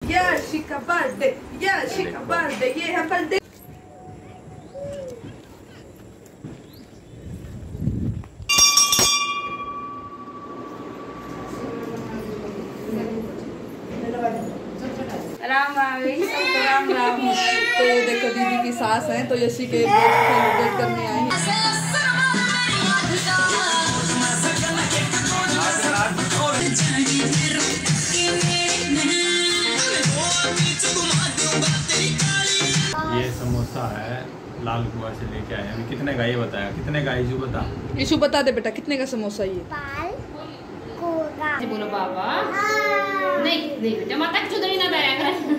यशी का बर्थडे, यशी का बर्थडे, ये है बर्थडे। राम राम राम राम। तो ये देखो दीदी की सास है, तो यशी के सेलिब्रेट करने आई है। ये समोसा है, लाल कुआ से लेके आए हैं। कितने का ये बताया, कितने का इशू बता। इशू बता दे बेटा, कितने का समोसा ये? बोलो बाबा। नहीं नहीं बेटा, माता की चुदरी ना दया कर।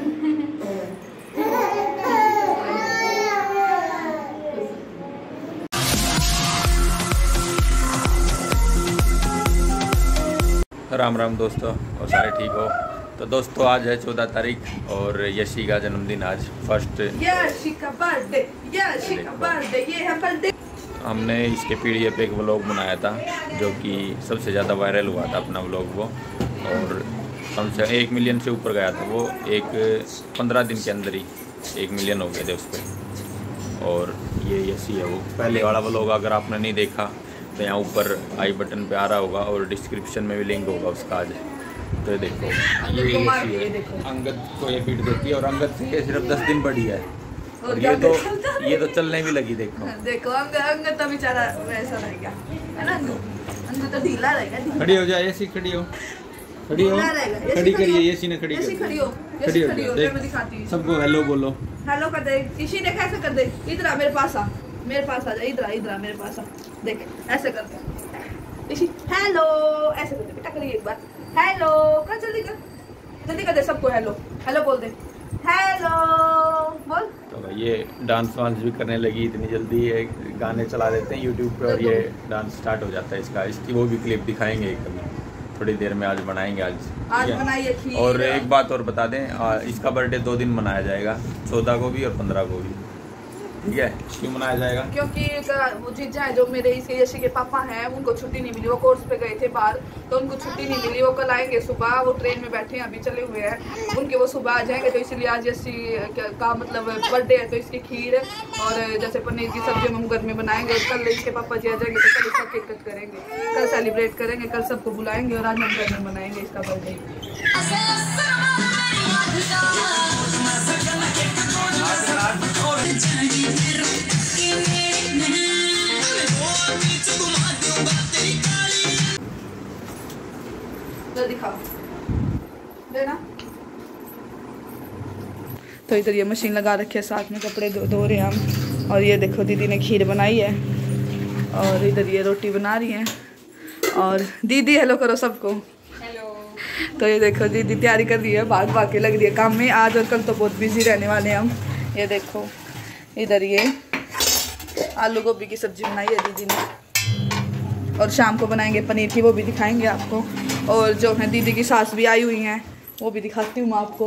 राम राम दोस्तों, और सारे ठीक हो। तो दोस्तों आज है 14 तारीख और यशी का जन्मदिन आज फर्स्ट। यशी का बर्थडे, यशी का बर्थडे, ये है बर्थडे। हमने इसके पीढ़ी पे एक व्लॉग बनाया था जो कि सबसे ज़्यादा वायरल हुआ था अपना व्लॉग वो, और कम से 1 मिलियन से ऊपर गया था वो। 15 दिन के अंदर ही 1 मिलियन हो गए थे उस पर। और ये यशी है वो पहले वाला व्लॉग, अगर आपने नहीं देखा तो यहाँ ऊपर आई बटन पे आ रहा होगा और डिस्क्रिप्शन में भी लिंक होगा उसका आज। तो ये देखो ये यशी है, अंगद को ये पीट देती है और अंगद से सिर्फ 10 दिन बड़ी है और ये तो चलने भी लगी। देखो देखो अंगद तो बेचारा वैसा रह गया है ना, अंगद तो ढीला रहेगा। खड़ी हो जाए यशी, खड़ी हो, खड़ी हो, खड़ी करिए यशी ने, खड़ी यशी खड़ी हो, खड़ी हो, मैं दिखाती हूँ सबको हेलो बोलो। हेलो कर दे यशी, देख ऐसे कर दे, इधर आ मेरे पास आ, मेरे पास आ जा, इधर इधर मेरे पास आ, देख ऐसे कर दे यशी, हेलो ऐसे कर दे बेटा, करिए एक बार हेलो कर, जल्दी कर दे सबको हेलो, हेलो बोल दे, हेलो बोल। तो ये डांस वांस भी करने लगी इतनी जल्दी, ये गाने चला देते हैं यूट्यूब पे और ये डांस स्टार्ट हो जाता है इसका। इसकी वो भी क्लिप दिखाएंगे कभी थोड़ी देर में, आज बनाएंगे आज बनाइए खीर। और एक बात और बता दें, इसका बर्थडे 2 दिन मनाया जाएगा, 14 को भी और 15 को भी। ठीक है, क्यों मनाया जाएगा? क्योंकि वो जीजा है जो मेरे इसके यशी के पापा हैं, उनको छुट्टी नहीं मिली, वो कोर्स पे गए थे बाहर, तो उनको छुट्टी नहीं मिली। वो कल आएंगे सुबह, वो ट्रेन में बैठे हैं अभी, चले हुए हैं उनके, वो सुबह आ जाएंगे। तो इसलिए आज यशी का मतलब बर्थडे है, तो इसकी खीर और जैसे पनीर की सब्जी हम घर में बनाएंगे। कल इसके पापा जी आ जाएंगे तो कल इसका केक कट करेंगे, कल सेलिब्रेट करेंगे, कल सबको बुलाएंगे और आज हम घर में मनाएंगे इसका बर्थडे। दिखाओ देना। तो इधर ये मशीन लगा रखी है, साथ में कपड़े धो रहे हैं हम। और ये देखो दीदी ने खीर बनाई है और इधर ये रोटी बना रही हैं। और दीदी हेलो करो सबको, हेलो। तो ये देखो दीदी तैयारी कर रही है, भाग के लग रही है काम में आज, और कल तो बहुत बिजी रहने वाले हैं हम। ये देखो इधर ये आलू गोभी की सब्जी बनाई है दीदी ने, और शाम को बनाएंगे पनीर की, वो भी दिखाएंगे आपको। और जो है दीदी की सास भी आई हुई हैं, वो भी दिखाती हूँ मैं आपको।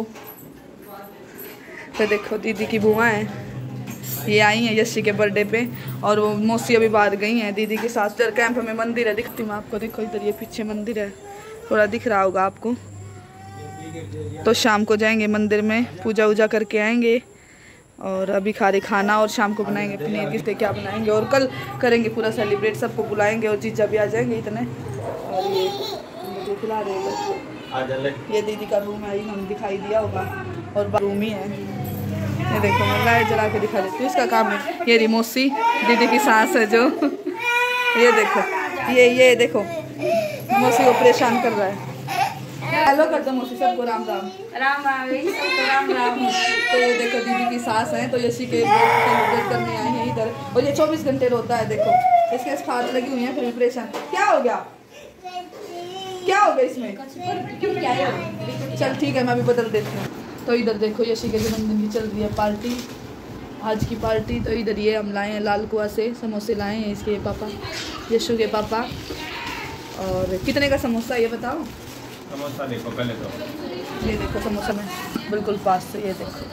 तो देखो दीदी की बुआ हैं, ये आई हैं यशी के बर्थडे पे, और वो मौसी अभी बाहर गई हैं दीदी की सास। इधर कैंप में मंदिर है, दिखती हूँ मैं आपको, देखो इधर ये पीछे मंदिर है, थोड़ा दिख रहा होगा आपको। तो शाम को जाएंगे मंदिर में, पूजा वूजा करके आएंगे और अभी खा रहे खाना, और शाम को बनाएंगे पनीर किसके क्या बनाएंगे, और कल करेंगे पूरा सेलिब्रेट, सबको बुलाएंगे और जीजा भी आ जाएंगे इतने। और ये मुझे खिला रहे हैं, ये दीदी का रूम है, हम दिखाई दिया होगा, और रूम ही है। ये देखो मैं लाइट जला के दिखा देती हूँ, इसका काम है। ये रिमोसी दीदी की सास है जो ये देखो, ये देखो मौसी को परेशान कर रहा है। हेलो कर दो मौसी सबको, राम राम राम राम सबको राम राम। तो ये देखो दीदी की सास है, तो यशी के सेलिब्रेट करने आई है इधर, और ये 24 घंटे रोता है। देखो इसके हाथ लगी हुई है, फिर परेशान। क्या हो गया, क्या हो गया इसमें, क्यों क्या है? चल ठीक है मैं अभी बदल देती हूँ। तो इधर देखो यशी के जन्मदिन की चल रही है पार्टी, आज की पार्टी। तो इधर ये हम लाए हैं लाल कुआ से समोसे लाए हैं इसके पापा, यशु के पापा। और कितने का समोसा ये बताओ? समोसा देखो पहले तो, ये देखो समोसा में बिल्कुल पास से, ये देखो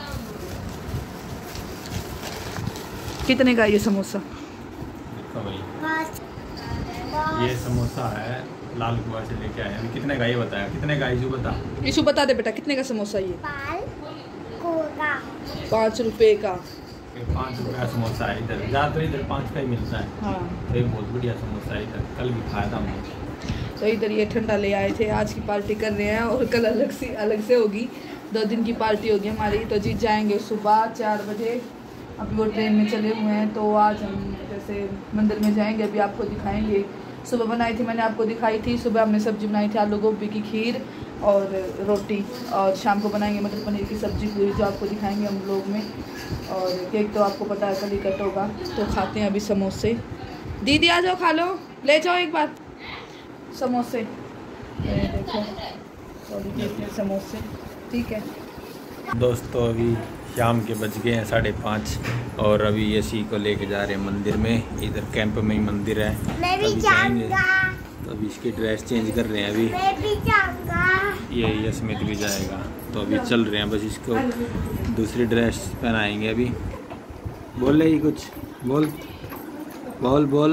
कितने का ये समोसा? देखो भाई ये समोसा है, लाल कुआ से लेके आए हैं। कितने का ये बताया, कितने का इशू बता? इशू बता दे बेटा, कितने का समोसा ये? 5 रुपए का। 5 रुपये का समोसा है इधर, ज़्यादा इधर 5 का ही मिलता है। हाँ, तो एक बहुत बढ़िया समोसा है इधर, कल भी खाया था हमने। तो इधर ये ठंडा ले आए थे, आज की पार्टी कर रहे हैं और कल अलग से होगी। 2 दिन की पार्टी होगी हमारी। तो जीत जाएंगे सुबह 4 बजे। अभी वो ट्रेन में चले हुए हैं, तो आज हम जैसे मंदिर में जाएंगे, अभी आपको दिखाएंगे। सुबह बनाई थी, मैंने आपको दिखाई थी। सुबह हमने सब्जी बनाई थी, आलू गोभी की खीर और रोटी, और शाम को बनाएंगे मटर पनीर की सब्जी पूरी, जो आपको दिखाएंगे हम लोग में। और केक तो आपको पता है कल ही कट होगा। तो खाते हैं अभी समोसे। दीदी आ जाओ, खा लो, ले जाओ एक बार समोसे। देखो तो समोसे, ठीक है दोस्तों। अभी शाम के बज गए हैं 5:30 और अभी यसी को लेके जा रहे हैं मंदिर में। इधर कैंप में ही मंदिर है, अभी जाएंगे। तो अभी इसकी ड्रेस चेंज कर रहे हैं अभी। ये यशमित भी जाएगा, तो अभी चल रहे हैं, बस इसको दूसरी ड्रेस पहनाएंगे अभी। बोल रही कुछ, बोल बोल बोल।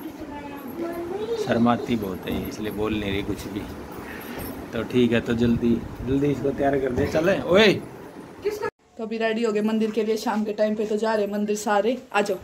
शर्माती बहुत है इसलिए बोल नहीं रही कुछ भी। तो ठीक है, तो जल्दी जल्दी इसको तैयार कर दे, चले। ओए तो अभी रेडी हो गए मंदिर के लिए। शाम के टाइम पे तो जा रहे हैं मंदिर सारे, आ जाओ।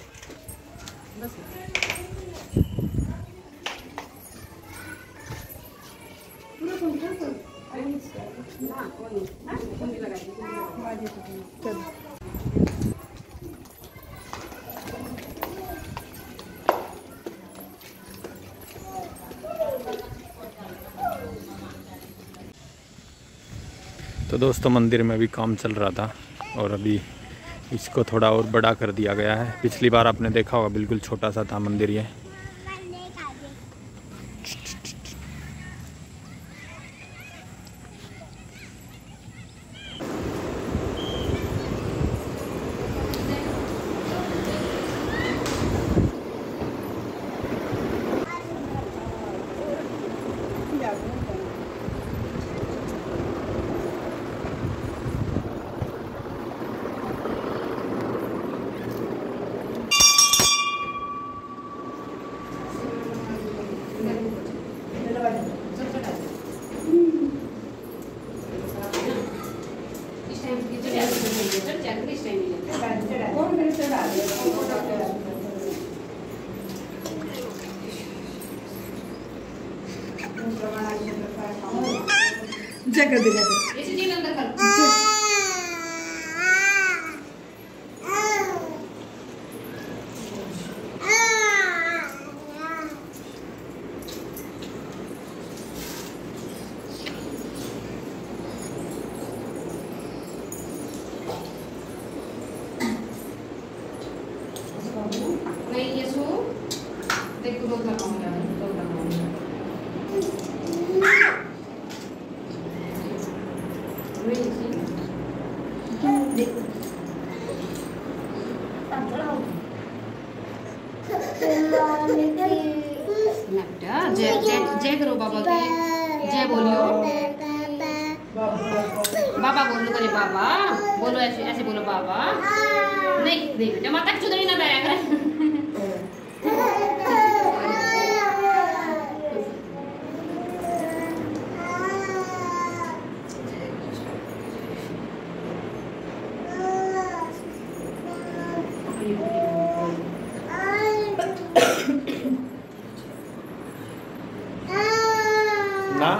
तो दोस्तों मंदिर में अभी काम चल रहा था और अभी इसको थोड़ा और बड़ा कर दिया गया है। पिछली बार आपने देखा होगा बिल्कुल छोटा सा था मंदिर ये। जगह दे नहीं ये सो देखो दो लगाऊंगा जय करो बाबा की जय बोलियो। बाबा बोलो करे बाबा बोलो, ऐसे ऐसे बोलो बाबा। नहीं नहीं बेटा माता की चुदरी ना दया कर। ना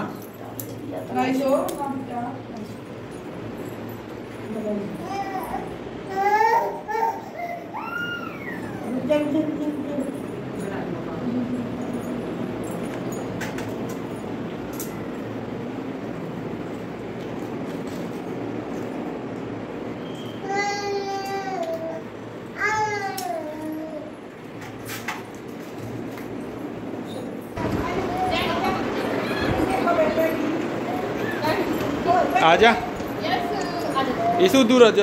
आजा इसु दूर आजा।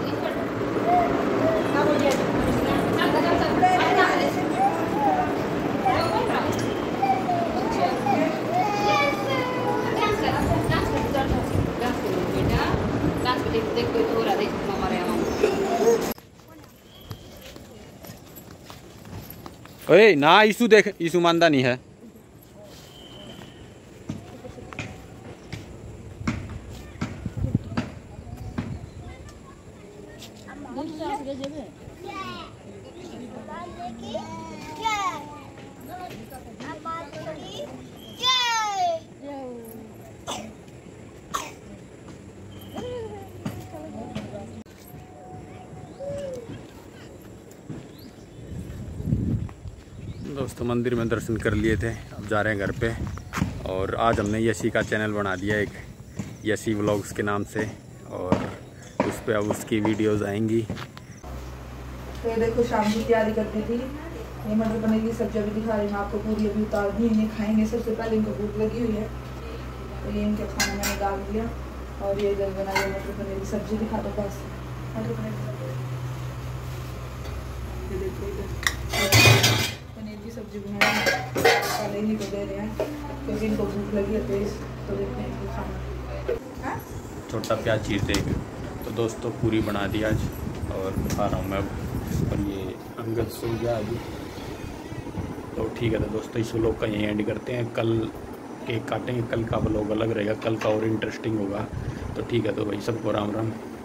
ओए ना इसु देख, इसु मानदा नहीं है। दोस्तों मंदिर में दर्शन कर लिए थे, अब जा रहे हैं घर पे। और आज हमने यशी का चैनल बना दिया एक, यशी व्लॉग्स के नाम से, और उस पर अब उसकी वीडियोस आएंगी। तो ये देखो शाम की तैयारी करती थी, ये मटर पनीर की सब्जी भी दिखा रही हूँ आपको पूरी, अभी उतार दी। इन्हें खाएंगे, सबसे पहले इनको भूख लगी हुई है तो ये इनके खाना मैंने डाल दिया। और ये इधर बनाई मटर पनीर की सब्जी दिखा दो बस, मटर पनीर की सब्जी। ये देखो इधर पनीर की सब्जी बनाई, पहले इन्हीं को दे रहे हैं क्योंकि इनको भूख लगी है तेज, तो देखते हैं इनको खाना। छोटा प्याज चीरते हैं। तो दोस्तों पूरी बना दी आज और खा रहा हूँ मैं अब। और ये अंगद सो गया अभी, तो ठीक है। तो दोस्तों इस व्लॉग का यहीं एंड करते हैं, कल केक काटेंगे, कल का व्लॉग अलग रहेगा, कल का और इंटरेस्टिंग होगा। तो ठीक है, तो भाई सबको राम राम।